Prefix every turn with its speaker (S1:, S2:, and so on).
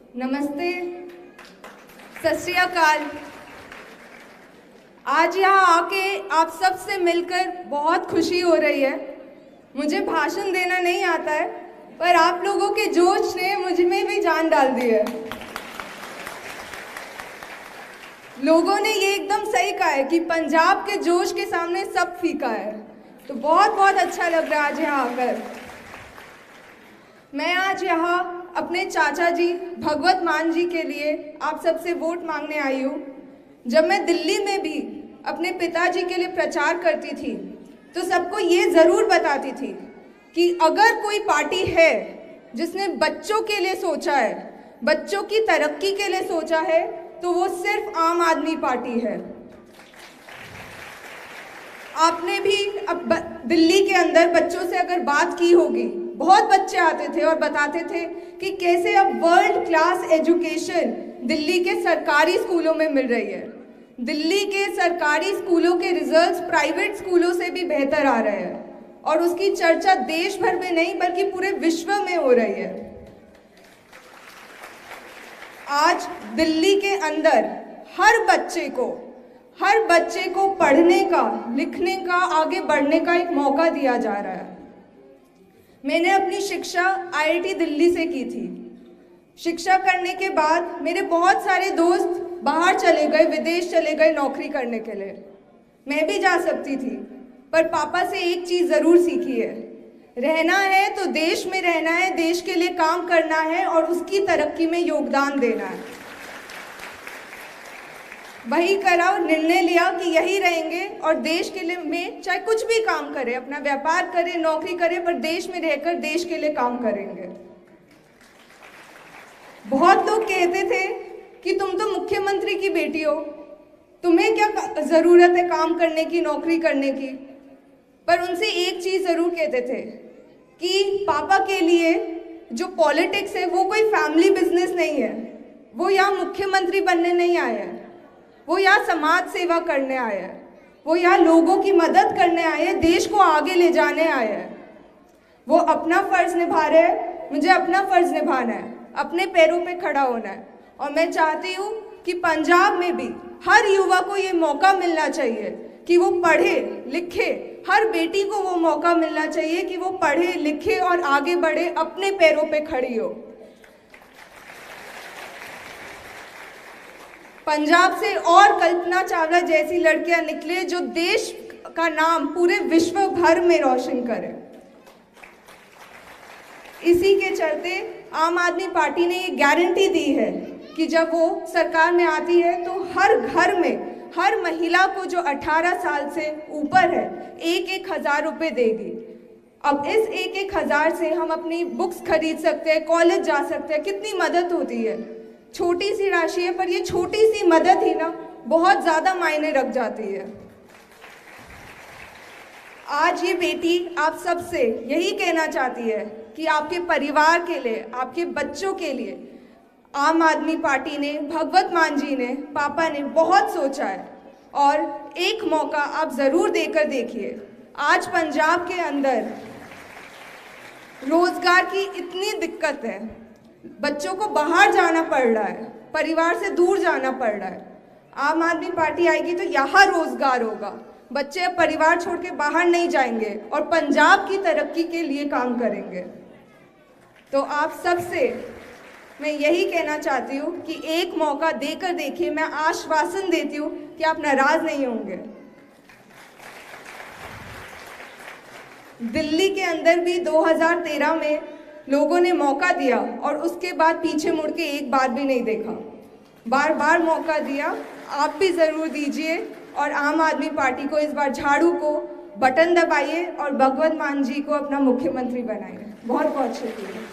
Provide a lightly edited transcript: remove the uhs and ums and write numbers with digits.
S1: नमस्ते, सत श्री अकाल। आज यहाँ आके आप सब से मिलकर बहुत खुशी हो रही है। मुझे भाषण देना नहीं आता है, पर आप लोगों के जोश ने मुझ में भी जान डाल दी है। लोगों ने ये एकदम सही कहा है कि पंजाब के जोश के सामने सब फीका है। तो बहुत बहुत अच्छा लग रहा है आज यहाँ आकर। मैं आज यहाँ अपने चाचा जी भगवत मान जी के लिए आप सबसे वोट मांगने आई हूँ। जब मैं दिल्ली में भी अपने पिताजी के लिए प्रचार करती थी तो सबको ये ज़रूर बताती थी कि अगर कोई पार्टी है जिसने बच्चों के लिए सोचा है, बच्चों की तरक्की के लिए सोचा है, तो वो सिर्फ आम आदमी पार्टी है। आपने भी अब दिल्ली के अंदर बच्चों से अगर बात की होगी, बहुत बच्चे आते थे और बताते थे कि कैसे अब वर्ल्ड क्लास एजुकेशन दिल्ली के सरकारी स्कूलों में मिल रही है। दिल्ली के सरकारी स्कूलों के रिजल्ट्स प्राइवेट स्कूलों से भी बेहतर आ रहे हैं और उसकी चर्चा देश भर में नहीं बल्कि पूरे विश्व में हो रही है। आज दिल्ली के अंदर हर बच्चे को पढ़ने का, लिखने का, आगे बढ़ने का एक मौका दिया जा रहा है। मैंने अपनी शिक्षा IIT दिल्ली से की थी। शिक्षा करने के बाद मेरे बहुत सारे दोस्त बाहर चले गए, विदेश चले गए नौकरी करने के लिए। मैं भी जा सकती थी, पर पापा से एक चीज़ ज़रूर सीखी है, रहना है तो देश में रहना है, देश के लिए काम करना है और उसकी तरक्की में योगदान देना है। वही करा और निर्णय लिया कि यही रहेंगे और देश के लिए में चाहे कुछ भी काम करें, अपना व्यापार करें, नौकरी करें, पर देश में रहकर देश के लिए काम करेंगे। बहुत लोग कहते थे कि तुम तो मुख्यमंत्री की बेटी हो, तुम्हें क्या ज़रूरत है काम करने की, नौकरी करने की। पर उनसे एक चीज़ ज़रूर कहते थे कि पापा के लिए जो पॉलिटिक्स है वो कोई फैमिली बिजनेस नहीं है। वो यहाँ मुख्यमंत्री बनने नहीं आए हैं, वो यहाँ समाज सेवा करने आए हैं, वो यहाँ लोगों की मदद करने आए हैं, देश को आगे ले जाने आए हैं। वो अपना फ़र्ज़ निभा रहे हैं, मुझे अपना फ़र्ज़ निभाना है, अपने पैरों पे खड़ा होना है। और मैं चाहती हूँ कि पंजाब में भी हर युवा को ये मौका मिलना चाहिए कि वो पढ़े लिखे। हर बेटी को वो मौका मिलना चाहिए कि वो पढ़े लिखे और आगे बढ़े, अपने पैरों पे खड़ी हो। पंजाब से और कल्पना चावला जैसी लड़कियां निकले जो देश का नाम पूरे विश्व भर में रोशन करें। इसी के चलते आम आदमी पार्टी ने ये गारंटी दी है कि जब वो सरकार में आती है तो हर घर में हर महिला को जो 18 साल से ऊपर है 1,000 रुपये देगी। अब इस 1,000 से हम अपनी बुक्स खरीद सकते हैं, कॉलेज जा सकते हैं, कितनी मदद होती है। छोटी सी राशि है, पर ये छोटी सी मदद ही ना बहुत ज़्यादा मायने रख जाती है। आज ये बेटी आप सबसे यही कहना चाहती है कि आपके परिवार के लिए, आपके बच्चों के लिए आम आदमी पार्टी ने, भगवत मान जी ने, पापा ने बहुत सोचा है और एक मौका आप ज़रूर देकर देखिए। आज पंजाब के अंदर रोज़गार की इतनी दिक्कत है, बच्चों को बाहर जाना पड़ रहा है, परिवार से दूर जाना पड़ रहा है। आम आदमी पार्टी आएगी तो यहाँ रोज़गार होगा, बच्चे अब परिवार छोड़ के बाहर नहीं जाएंगे और पंजाब की तरक्की के लिए काम करेंगे। तो आप सबसे मैं यही कहना चाहती हूँ कि एक मौका देकर देखिए। मैं आश्वासन देती हूँ कि आप नाराज़ नहीं होंगे। दिल्ली के अंदर भी 2013 में लोगों ने मौका दिया और उसके बाद पीछे मुड़ के एक बार भी नहीं देखा। बार बार मौका दिया, आप भी ज़रूर दीजिए और आम आदमी पार्टी को इस बार झाड़ू को बटन दबाइए और भगवत मान जी को अपना मुख्यमंत्री बनाइए। बहुत बहुत शुक्रिया।